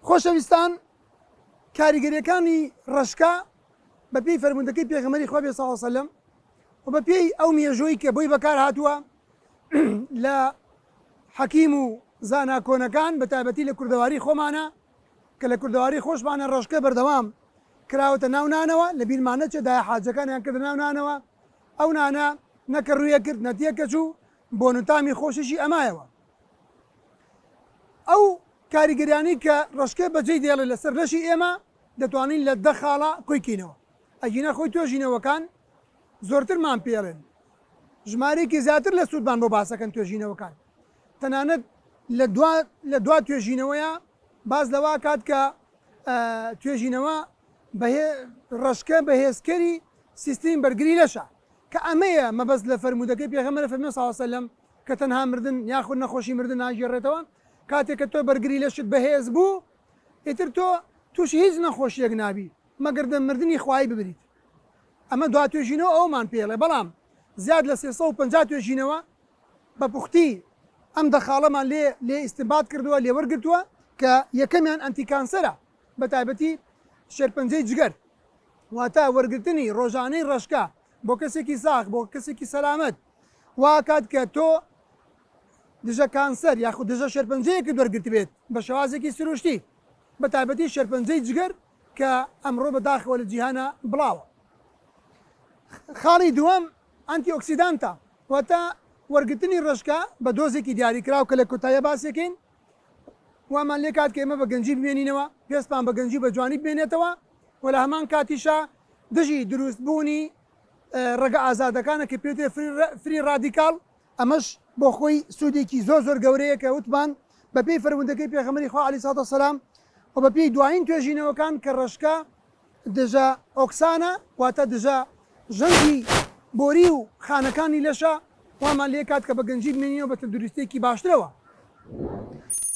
خۆشەویستان کاریگەریەکانی ڕەشکە بە پێی فەرموودەکەی پێغەمبەری خوا صلی الله علیه و سلم و بە پێی ئەو مێژووی کە بۆی بەکار هاتووە لە حەکیم و زاناکۆنەکان بە تایبەتی لە کوردەواری خۆمانە کە لە کوردەواری خۆشمانە ڕەشکە بەردەوام کراوەتە ناو نانەوە لە بیرمانە چێدایە حاجەکانیان کردە ناو نانەوە ئەو نانە نەکە ڕوویە کرد نەتیەکە چوو بۆ نوتامی خۆشیشی ئەمایەوە. ئەو کاریگەریانی کە ڕەشکە بەجێی دێڵێ لەسەر لەشی ئێمە دەتوانین لە 10 خاڵە کۆیکینەوە. ئەگینە خۆی توێژینەوەکان زۆرترمان پێڵێن ژمارەیەکی زیاتر لە سوودمان بۆ باسەکەن توێژینەوەکان. تەنانەت لە دوا توێژینەوەیە باز لەوا کات کە توێژینەوە ڕەشکە بەهێزکەری سیستمی بەرگری لەشە کە ئەمەیە مەبەست لە فەرموودەکەی پێغەمبەر فەرمووی صلی الله علیه و سلم کە تەنها مردن یاخود نەخۆشی مردن ناگێڕێتەوە کاتێک کە تۆ بەرگری لەشت بەهێز بوو ئیتر تۆ تووشی هیچ نەخۆشیەک نابی مەگەر دەمردنی خوای ببریت. ئەمە دوا توێژینەوە ئەومان پێڵێ بەڵام زیاد لە 350 توێژینەوە بە پوختی ئەم دەخاڵەمان لێ ئیستنباط کردووە لێ وەرگرتووە کە یەکەمیان ئەنتیکانسەرە بە تایبەتی شێرپەنجەی جگەر واتە وەرگرتنی ڕۆژانەی ڕەشکە بۆ کەسێکی ساغ بۆ کەسێکی سەلامەت وا کات کە تۆ دژە کانسەر یاخود دژە شێرپەنجەیەکی وەرگرت بێت بە شێوازێکی سروشتی بە تایبەتی شێرپەنجەی جگەر کە ئەمڕۆ بەداخەوە لە جیهانە بڵاوە. خاڵی دووەم ئەنتی ئۆکسیدانتە واتە وەرگرتنی ڕەشکە بە دۆزێکی دیاریکراو کە لە کۆتاییە باسێکین وامان لێ کات کە ئێمە بە گەنجی بمێنینەوە پێستمان بە گەنجی بە جوانی بمێنێتەوە و لە هەمان کاتیشە دژی دروستبوونی ڕێگە ئازادەکانە کە پێوتێ فری ڕادیکال ئەمەش بۆ خۆی سوودێکی زۆر گەورەیە کە وتمان بە پێی فەرموودەکەی پێغەمبەری خوا عەلەیهی سەڵاتو وەسەلام و بە پێی دوایین توێژینەوەکان کە ڕەشکە دژە ئۆکسانە واتە دژە ژەنگی بۆری و خانەکانی لەشە وامان لێ کات کە بە گەنجی بمێنینەوە بە تەندروستییەکی باشترەوە.